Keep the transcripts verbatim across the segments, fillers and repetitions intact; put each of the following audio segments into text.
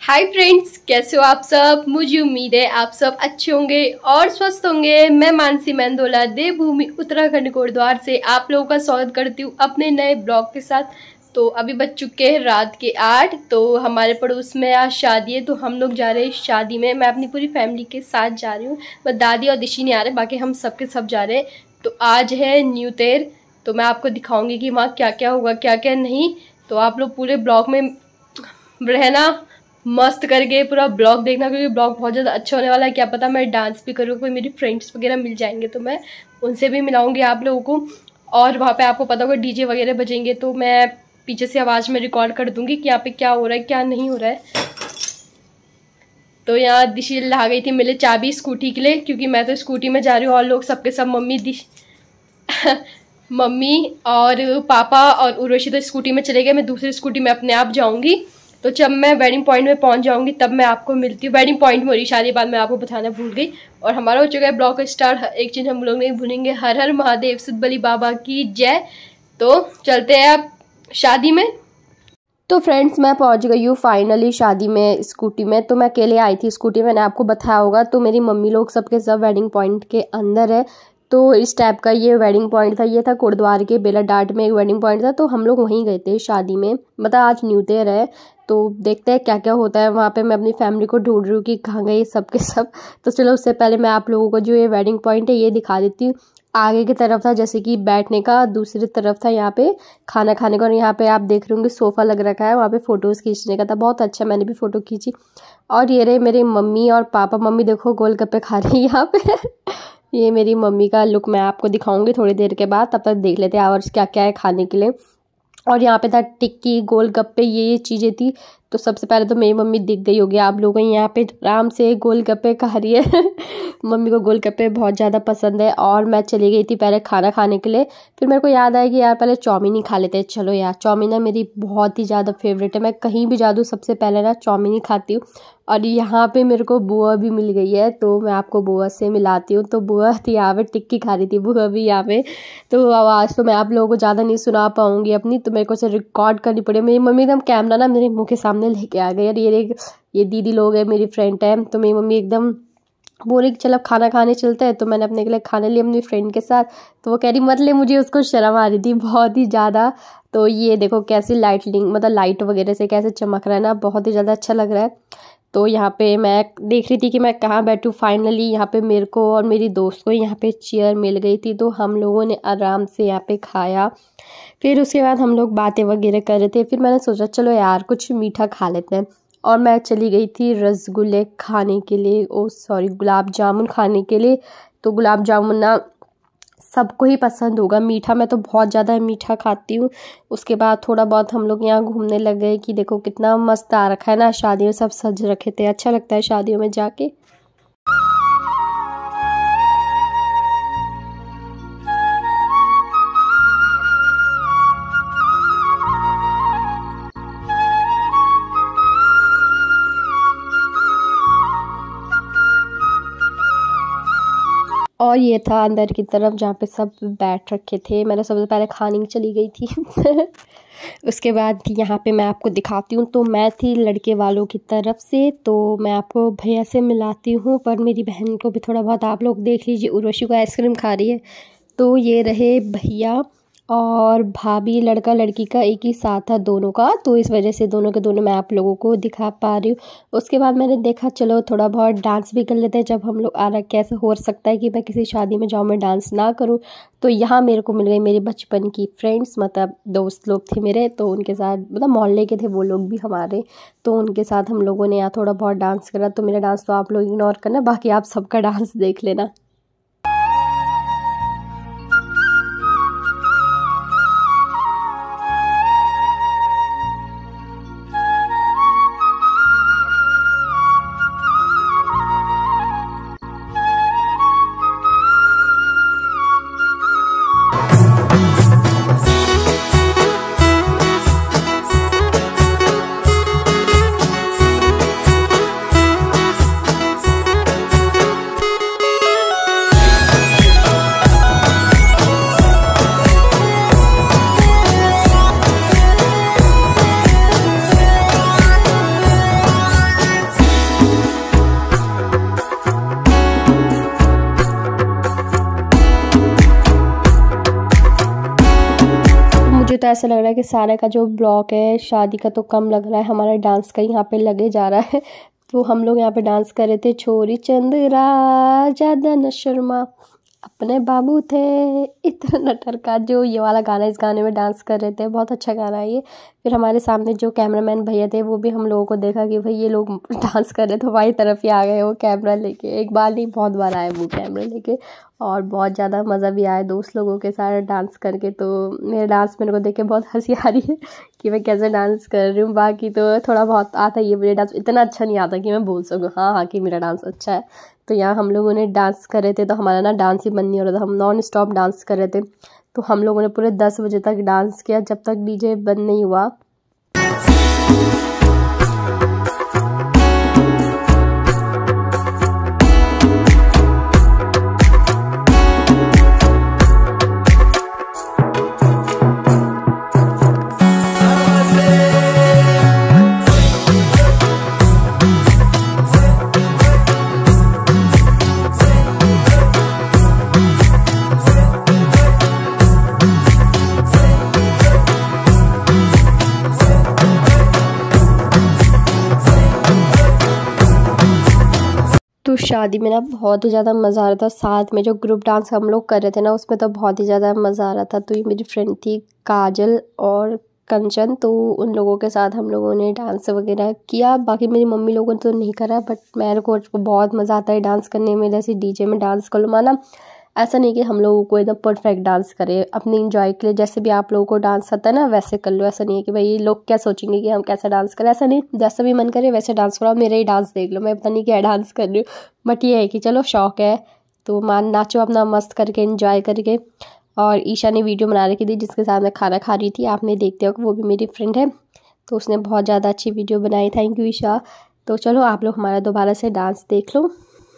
Hi friends, कैसे हो आप सब। मुझे उम्मीद है आप सब अच्छे होंगे और स्वस्थ होंगे। मैं मानसी मेंदोला देवभूमि उत्तराखंड कोटद्वार से आप लोगों का स्वागत करती हूँ अपने नए ब्लॉग के साथ। तो अभी बज चुके हैं रात के आठ। तो हमारे पड़ोस में आज शादी है, तो हम लोग जा रहे हैं शादी में। मैं अपनी पूरी फैमिली के साथ जा रही हूँ, बस दादी और दिशी नहीं आ रहे, बाकी हम सब के सब जा रहे हैं। तो आज है न्यू ईयर, तो मैं आपको दिखाऊंगी कि वहाँ क्या क्या होगा क्या क्या नहीं। तो आप लोग पूरे ब्लॉग में रहना, मस्त करके पूरा ब्लॉग देखना, क्योंकि ब्लॉग बहुत ज़्यादा अच्छा होने वाला है। क्या पता मैं डांस भी करूँ, कोई मेरी फ्रेंड्स वगैरह मिल जाएंगे तो मैं उनसे भी मिलाऊंगी आप लोगों को। और वहाँ पे आपको पता होगा डीजे वगैरह बजेंगे, तो मैं पीछे से आवाज़ में रिकॉर्ड कर दूंगी कि यहाँ पे क्या हो रहा है क्या नहीं हो रहा है। तो यहाँ दिशी ला गई थी मेरे चाबी स्कूटी के लिए, क्योंकि मैं तो स्कूटी में जा रही हूँ और लोग सबके सब मम्मी दिश मम्मी और पापा और उर्वशी तो स्कूटी में चले गए। मैं दूसरी स्कूटी में अपने आप जाऊँगी। तो जब मैं वेडिंग पॉइंट में पहुंच जाऊंगी तब मैं आपको मिलती हूँ। वेडिंग पॉइंट में हो रही शादी, बाद में आपको बताना भूल गई। और हमारा हो चुका है ब्लॉग स्टार्ट। एक चीज़ हम लोग नहीं भूलेंगे, हर हर महादेव सिद्ध बली बाबा की जय। तो चलते हैं अब शादी में। तो फ्रेंड्स, मैं पहुंच गई हूँ फाइनली शादी में स्कूटी में। तो मैं अकेले आई थी स्कूटी, मैंने आपको बताया होगा। तो मेरी मम्मी लोग सबके सब वेडिंग पॉइंट के अंदर है। तो इस टाइप का ये वेडिंग पॉइंट था। ये था कोटद्वार के बेलाडाट में एक वेडिंग पॉइंट था, तो हम लोग वहीं गए थे शादी में। मतलब आज न्यू ईयर है, तो देखते हैं क्या क्या होता है वहाँ पे। मैं अपनी फैमिली को ढूंढ रही हूँ कि कहाँ गए सब के सब। तो चलो उससे पहले मैं आप लोगों को जो ये वेडिंग पॉइंट है ये दिखा देती हूँ। आगे की तरफ था जैसे कि बैठने का, दूसरी तरफ था यहाँ पे खाना खाने का। और यहाँ पे आप देख रहे होंगे सोफ़ा लग रखा है, वहाँ पे फ़ोटोज़ खींचने का था। बहुत अच्छा, मैंने भी फ़ोटो खींची। और ये रहे मेरे मम्मी और पापा। मम्मी देखो गोलगप्पे खा रही है यहाँ पे ये मेरी मम्मी का लुक मैं आपको दिखाऊंगी थोड़ी देर के बाद। तब तक देख लेते हैं और क्या क्या है खाने के लिए। और यहाँ पे था टिक्की, गोलगप्पे, ये ये चीज़ें थी। तो सबसे पहले तो मेरी मम्मी दिख गई होगी आप लोगों को, यहाँ पे आराम से गोलगप्पे खा रही है मम्मी को गोलगप्पे बहुत ज़्यादा पसंद है। और मैं चली गई थी पहले खाना खाने के लिए। फिर मेरे को याद आया कि यार पहले चाउमीन ही खा लेते हैं। चलो यार, चाउमीन ना मेरी बहुत ही ज़्यादा फेवरेट है। मैं कहीं भी जा दूँ सबसे पहले ना चाउमीन ही खाती हूँ। और यहाँ पे मेरे को बुआ भी मिल गई है, तो मैं आपको बुआ से मिलाती हूँ। तो बुआ थी यहाँ पे, टिक्की खा रही थी बुआ भी यहाँ पे। तो आवाज़ तो मैं आप लोगों को ज़्यादा नहीं सुना पाऊँगी अपनी, तो मेरे को से रिकॉर्ड करनी पड़ी। मेरी मम्मी एकदम कैमरा ना मेरे मुँह के सामने लेके आ गई। और ये ये दीदी लोग है, मेरी फ्रेंड है। तो मेरी मम्मी एकदम बोली कि चल अब खाना खाने चलते हैं। तो मैंने अपने के लिए खाने लिए अपनी फ्रेंड के साथ। तो वो कह रही मत ले, मुझे उसको शर्म आ रही थी बहुत ही ज़्यादा। तो ये देखो कैसी लाइटनिंग, मतलब लाइट वगैरह से कैसे चमक रहा है ना, बहुत ही ज़्यादा अच्छा लग रहा है। तो यहाँ पे मैं देख रही थी कि मैं कहाँ बैठूँ। फाइनली यहाँ पे मेरे को और मेरी दोस्त को यहाँ पे चेयर मिल गई थी, तो हम लोगों ने आराम से यहाँ पे खाया। फिर उसके बाद हम लोग बातें वगैरह कर रहे थे। फिर मैंने सोचा चलो यार कुछ मीठा खा लेते हैं। और मैं चली गई थी रसगुल्ले खाने के लिए, ओ सॉरी गुलाब जामुन खाने के लिए। तो गुलाब जामुन ना सबको ही पसंद होगा, मीठा मैं तो बहुत ज़्यादा मीठा खाती हूँ। उसके बाद थोड़ा बहुत हम लोग यहाँ घूमने लग गए कि देखो कितना मस्त आ रखा है ना, शादी में सब सज रखे थे। अच्छा लगता है शादियों में जाके। और ये था अंदर की तरफ जहाँ पे सब बैठ रखे थे। मैंने सबसे पहले खाने चली गई थी उसके बाद यहाँ पे मैं आपको दिखाती हूँ। तो मैं थी लड़के वालों की तरफ से, तो मैं आपको भैया से मिलाती हूँ। पर मेरी बहन को भी थोड़ा बहुत आप लोग देख लीजिए, उर्वशी को आइसक्रीम खा रही है। तो ये रहे भैया और भाभी, लड़का लड़की का एक ही साथ था दोनों का, तो इस वजह से दोनों के दोनों मैं आप लोगों को दिखा पा रही हूँ। उसके बाद मैंने देखा चलो थोड़ा बहुत डांस भी कर लेते हैं। जब हम लोग आ रहा, कैसे हो सकता है कि मैं किसी शादी में जाऊँ मैं डांस ना करूँ। तो यहाँ मेरे को मिल गई मेरी बचपन की फ्रेंड्स, मतलब दोस्त लोग थे मेरे। तो उनके साथ, मतलब मोहल्ले के थे वो लोग भी हमारे, तो उनके साथ हम लोगों ने यहाँ थोड़ा बहुत डांस करा। तो मेरा डांस तो आप लोग इग्नोर करना, बाकी आप सबका डांस देख लेना। मुझे तो ऐसा लग रहा है कि सारा का जो ब्लॉग है शादी का तो कम लग रहा है, हमारा डांस का यहाँ पे लगे जा रहा है। तो हम लोग यहाँ पे डांस कर रहे थे, छोरी चंद्रा ज्यादा न शर्मा अपने बाबू थे इतना नटर का, जो ये वाला गाना, इस गाने में डांस कर रहे थे। बहुत अच्छा गाना है ये। फिर हमारे सामने जो कैमरामैन भैया थे वो भी हम लोगों को देखा कि भाई ये लोग डांस कर रहे थे, हमारी तरफ ही आ गए वो कैमरा लेके। एक बार नहीं बहुत बार आए वो कैमरा लेके, और बहुत ज़्यादा मज़ा भी आया दोस्त लोगों के साथ डांस करके। तो मेरा डांस मेरे को देख के बहुत हंसी आ रही है कि मैं कैसे डांस कर रही हूँ। बाकी तो थोड़ा बहुत आता ही है मेरा डांस, इतना अच्छा नहीं आता कि मैं बोल सकूँ हाँ हाँ कि मेरा डांस अच्छा है। तो यहाँ हम लोगों ने डांस कर रहे थे, तो हमारा ना डांस ही बंद नहीं हो रहा था, हम नॉन स्टॉप डांस कर रहे थे। तो हम लोगों ने पूरे दस बजे तक डांस किया, जब तक डीजे बंद नहीं हुआ। तो शादी में ना बहुत ही ज़्यादा मज़ा आ रहा था। साथ में जो ग्रुप डांस हम लोग कर रहे थे ना, उसमें तो बहुत ही ज़्यादा मज़ा आ रहा था। तो ये मेरी फ्रेंड थी काजल और कंचन, तो उन लोगों के साथ हम लोगों ने डांस वगैरह किया। बाकी मेरी मम्मी लोगों ने तो नहीं करा, बट मेरे को बहुत मज़ा आता है डांस करने में। जैसे डीजे में डांस कर लो, माना ऐसा नहीं कि हम लोगों को एकदम परफेक्ट डांस करे, अपने इंजॉय के लिए जैसे भी आप लोगों को डांस आता है ना वैसे कर लो। ऐसा नहीं है कि भाई लोग क्या सोचेंगे कि हम कैसा डांस करें, ऐसा नहीं, जैसा भी मन करे वैसे डांस करो। मेरा ही डांस देख लो, मैं पता नहीं क्या डांस कर रही हूँ, बट ये है कि चलो शौक है तो मान नाचो अपना मस्त करके, इंजॉय करके। और ईशा ने वीडियो बना रखी थी जिसके साथ मैं खाना खा रही थी, आपने देखते हो, वो भी मेरी फ्रेंड है, तो उसने बहुत ज़्यादा अच्छी वीडियो बनाई। Thank you Isha. तो चलो आप लोग हमारा दोबारा से डांस देख लो।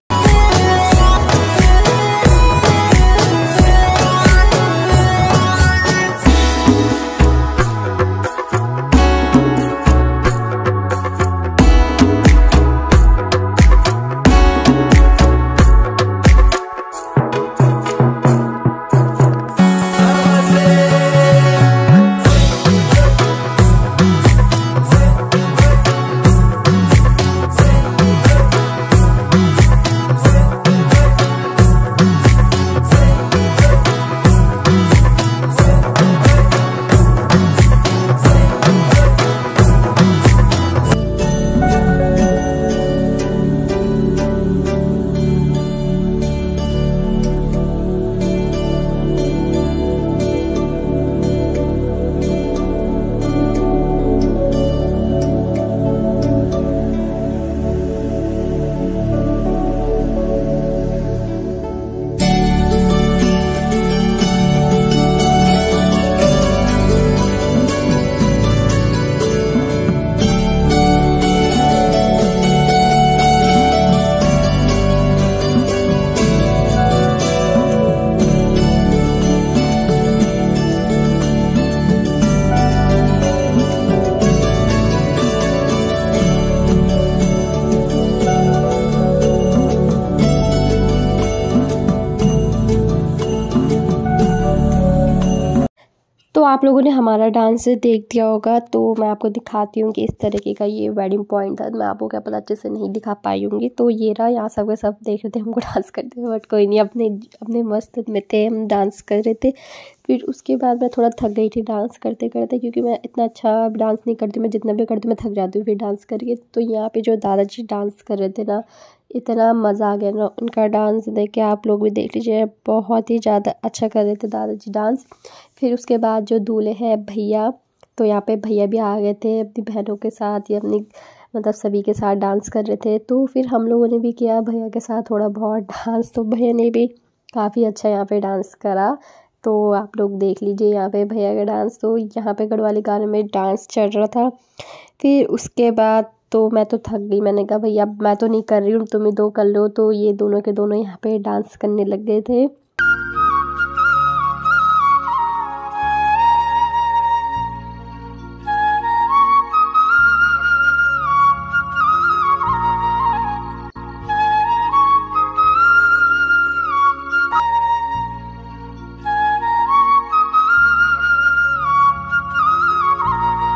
तो आप लोगों ने हमारा डांस देख दिया होगा, तो मैं आपको दिखाती हूँ कि इस तरीके का ये वेडिंग पॉइंट था। मैं आपको क्या पता अच्छे से नहीं दिखा पाई होंगी। तो ये रहा, यहाँ सब के सब देख रहे थे हमको डांस करते हुए, बट कोई नहीं, अपने अपने मस्त में थे, हम डांस कर रहे थे। फिर उसके बाद मैं थोड़ा थक गई थी डांस करते करते, क्योंकि मैं इतना अच्छा डांस नहीं करती, मैं जितना भी करती मैं थक जाती हूँ फिर डांस करके। तो यहाँ पे जो दादाजी डांस कर रहे थे ना, इतना मज़ा आ गया ना उनका डांस देख के। आप लोग भी देख लीजिए, बहुत ही ज़्यादा अच्छा कर रहे थे दादाजी डांस। फिर उसके बाद जो दूल्हे हैं भैया, तो यहाँ पे भैया भी आ गए थे अपनी बहनों के साथ, या अपनी मतलब सभी के साथ डांस कर रहे थे। तो फिर हम लोगों ने भी किया भैया के साथ थोड़ा बहुत डांस, तो भैया ने भी काफ़ी अच्छा यहाँ पे डांस करा। तो आप लोग देख लीजिए यहाँ पे भैया का डांस। तो यहाँ पे गढ़वाली गाने में डांस चल रहा था। फिर उसके बाद तो मैं तो थक गई, मैंने कहा भैया मैं तो नहीं कर रही हूँ, तुम ही दो कर लो। तो ये दोनों के दोनों यहाँ पे डांस करने लग गए थे।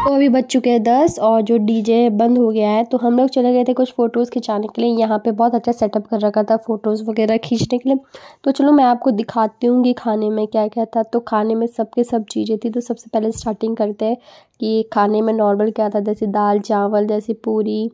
तो अभी बज चुके हैं दस और जो डीजे बंद हो गया है, तो हम लोग चले गए थे कुछ फ़ोटोज़ खिंचाने के लिए। यहाँ पे बहुत अच्छा सेटअप कर रखा था फ़ोटोज़ वगैरह खींचने के लिए। तो चलो मैं आपको दिखाती हूँ कि खाने में क्या क्या था। तो खाने में सब के सब चीज़ें थी। तो सबसे पहले स्टार्टिंग करते हैं कि खाने में नॉर्मल क्या था, जैसे दाल चावल, जैसे पूरी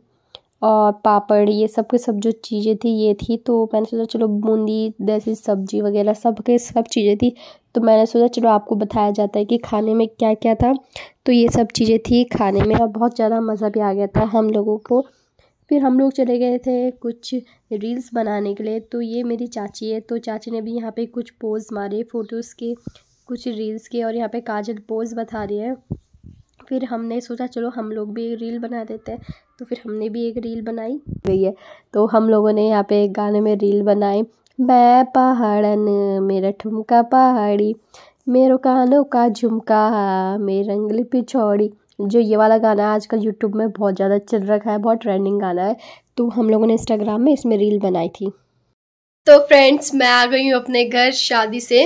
और पापड़, ये सब के सब जो चीज़ें थी ये थी। तो मैंने सोचा चलो बूंदी जैसी सब्जी वगैरह सब के सब चीज़ें थी। तो मैंने सोचा चलो आपको बताया जाता है कि खाने में क्या क्या था। तो ये सब चीज़ें थी खाने में और बहुत ज़्यादा मज़ा भी आ गया था हम लोगों को। फिर हम लोग चले गए थे कुछ रील्स बनाने के लिए। तो ये मेरी चाची है, तो चाची ने भी यहाँ पे कुछ पोज़ मारे फ़ोटोज़ के, कुछ रील्स के, और यहाँ पे काजल पोज़ बता रही है। फिर हमने सोचा चलो हम लोग भी एक रील बना देते हैं। तो फिर हमने भी एक रील बनाई गई है। तो हम लोगों ने यहाँ पे एक गाने में रील बनाई, मैं पहाड़न मेरा ठुमका पहाड़ी, मेरो कानों का झुमका मेरी रंगली पिछौड़ी। जो ये वाला गाना है आजकल यूट्यूब में बहुत ज़्यादा चल रखा है, बहुत ट्रेंडिंग गाना है। तो हम लोगों ने इंस्टाग्राम में इसमें रील बनाई थी। तो फ्रेंड्स मैं आ गई हूँ अपने घर शादी से,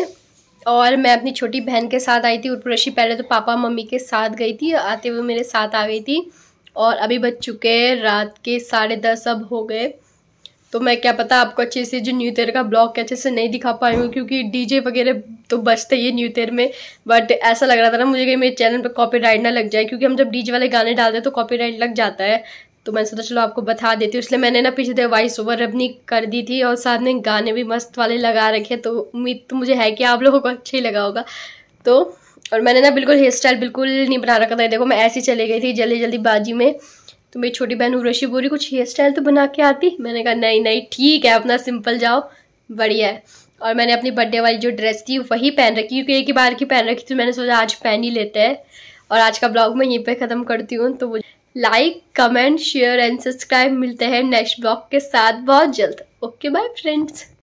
और मैं अपनी छोटी बहन के साथ आई थी उर्वशी। पहले तो पापा मम्मी के साथ गई थी, आते हुए मेरे साथ आ गई थी। और अभी बज चुके हैं रात के साढ़े दस अब हो गए। तो मैं क्या पता आपको अच्छे से जो न्यू ईयर का ब्लॉग अच्छे से नहीं दिखा पाई हूँ, क्योंकि डीजे वगैरह तो बजते ही न्यू ईयर में। बट ऐसा लग रहा था ना मुझे कि मेरे चैनल पे कॉपीराइट ना लग जाए, क्योंकि हम जब डीजे वाले गाने डालते हैं तो कॉपीराइट लग जाता है। तो मैंने सोचा चलो आपको बता देती हूँ, इसलिए मैंने ना पीछे से वॉइस ओवर अपनी कर दी थी, और साथ में गाने भी मस्त वाले लगा रखे। तो उम्मीद तो मुझे है कि आप लोगों को अच्छा ही लगा होगा। तो और मैंने ना बिल्कुल हेयर स्टाइल बिल्कुल नहीं बना रखा था। देखो मैं ऐसी चली गई थी जल्दी जल्दी बाजी में। तो मेरी छोटी बहन उर्वशी बोली कुछ हेयर स्टाइल तो बना के आती। मैंने कहा नहीं नहीं ठीक है, अपना सिंपल जाओ, बढ़िया है। और मैंने अपनी बर्थडे वाली जो ड्रेस थी वही पहन रखी, क्योंकि एक ही बार की पहन रखी थी। मैंने सोचा आज पहन ही लेते हैं। और आज का ब्लॉग मैं यहीं पे ख़त्म करती हूँ। तो like comment share and subscribe. मिलते हैं नेक्स्ट ब्लॉग के साथ बहुत जल्द। Okay bye friends.